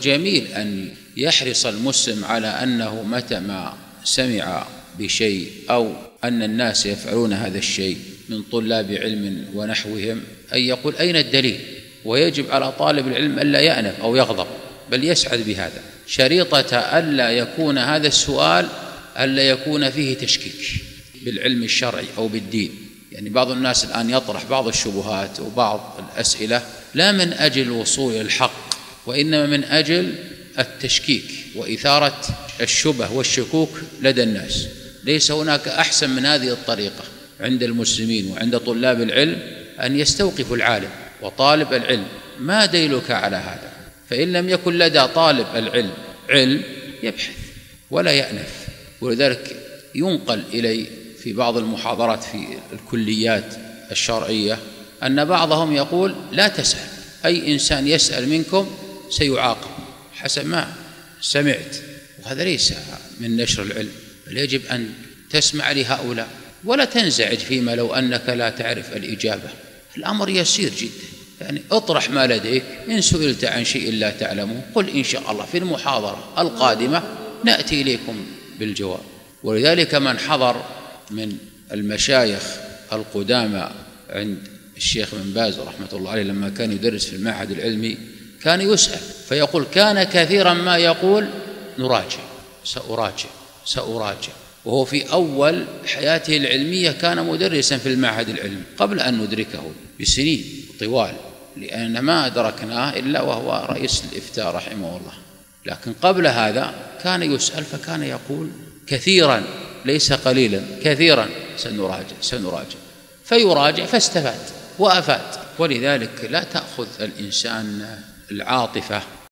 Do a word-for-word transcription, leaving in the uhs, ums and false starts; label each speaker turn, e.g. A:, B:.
A: جميل أن يحرص المسلم على أنه متى ما سمع بشيء أو أن الناس يفعلون هذا الشيء من طلاب علم ونحوهم أن يقول أين الدليل؟ ويجب على طالب العلم ألا يأنف أو يغضب، بل يسعد بهذا، شريطة ألا يكون هذا السؤال ألا يكون فيه تشكيك بالعلم الشرعي أو بالدين. يعني بعض الناس الآن يطرح بعض الشبهات وبعض الأسئلة لا من أجل الوصول إلى الحق، وإنما من أجل التشكيك وإثارة الشبه والشكوك لدى الناس. ليس هناك أحسن من هذه الطريقة عند المسلمين وعند طلاب العلم أن يستوقفوا العالم وطالب العلم. ما دليلك على هذا؟ فإن لم يكن لدى طالب العلم علم يبحث ولا يأنف. ولذلك ينقل إلي في بعض المحاضرات في الكليات الشرعية أن بعضهم يقول لا تسأل، أي إنسان يسأل منكم سيعاقب حسب ما سمعت. وهذا ليس من نشر العلم، بل يجب أن تسمع لهؤلاء ولا تنزعج فيما لو أنك لا تعرف الإجابة. الأمر يسير جدا، يعني اطرح ما لديك، إن سئلت عن شيء لا تعلمه قل إن شاء الله في المحاضرة القادمة نأتي إليكم بالجواب. ولذلك من حضر من المشايخ القدامى عند الشيخ بن باز رحمة الله عليه لما كان يدرس في المعهد العلمي كان يسأل فيقول كان كثيرا ما يقول نراجع سأراجع سأراجع، وهو في أول حياته العلمية كان مدرسا في المعهد العلمي قبل أن ندركه بسنين طوال، لأن ما أدركناه إلا وهو رئيس الإفتاء رحمه الله. لكن قبل هذا كان يسأل فكان يقول كثيرا ليس قليلا كثيرا سنراجع سنراجع، فيراجع فاستفاد وأفاد. ولذلك لا تأخذ الإنسان العاطفة